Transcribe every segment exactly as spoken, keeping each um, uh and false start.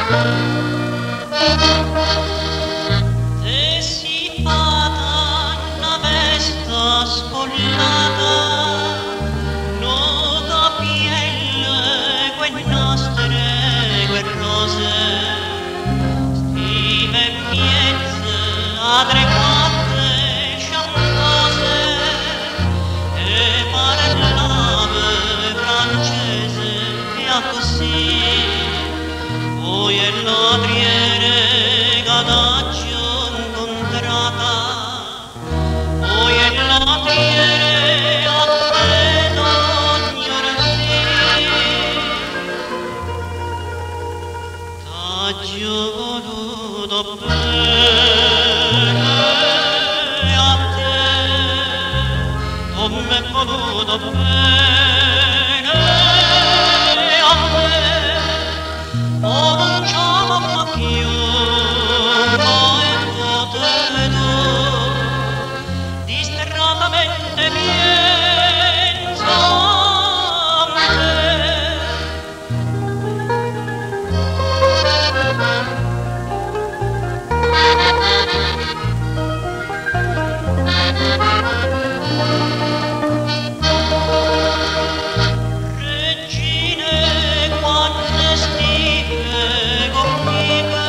E si fata una vesta scollata, no capielle, quei nostre, quei rose, stive miezze, adrequate, sciampose, e parlave francese, e a così, poi è l'adriere gadaccio incontrata, poi è l'adriere a te d'ogni t'aggio voluto bene a te, come voluto bene a me, oh non c'amo più, poi potevo distratamente penso a me. Regine, quante stive conmigo,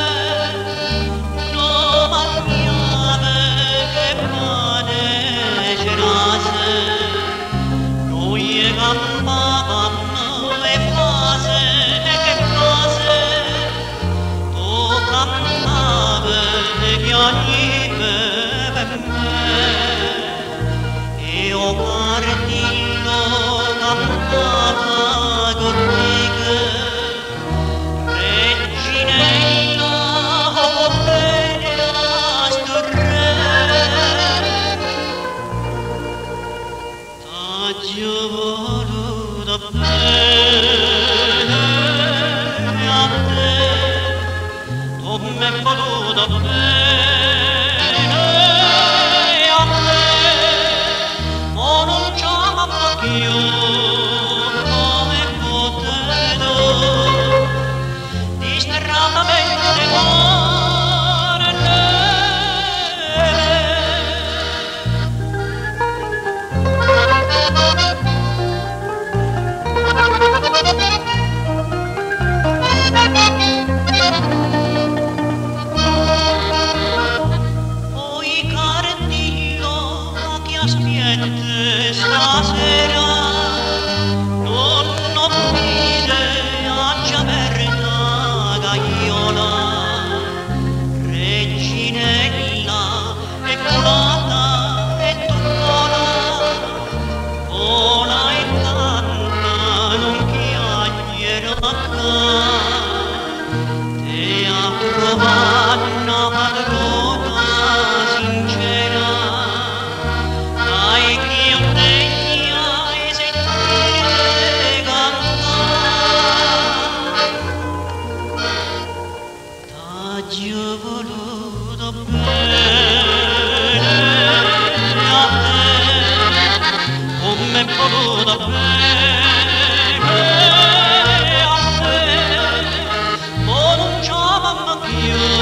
no mangiave che pane cerase, noi campavamo le fase, che fase, tu cantavi e piangive per me, io cardillo cantava conmigo, reginella, oh bene a sto re, t'aggio voluto bene a te, come voluto bene a me, oh non c'amo più, come potevo distratamente amare poi cardillo che aspetta stasera, non non vide a già verta gaiola, reginella e culata e tuttora, vola e canta non chiacchiera qua, te a trovare una padrona sincera, dai che io degna e sentire cantare, t'aggio voluto bene a te, come voluto bene a me, ma non c'amo più.